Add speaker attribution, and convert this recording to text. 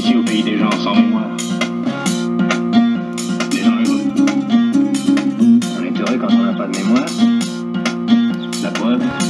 Speaker 1: ici au pays des gens sans mémoire. Des gens heureux. On est heureux quand on n'a pas de mémoire. La preuve.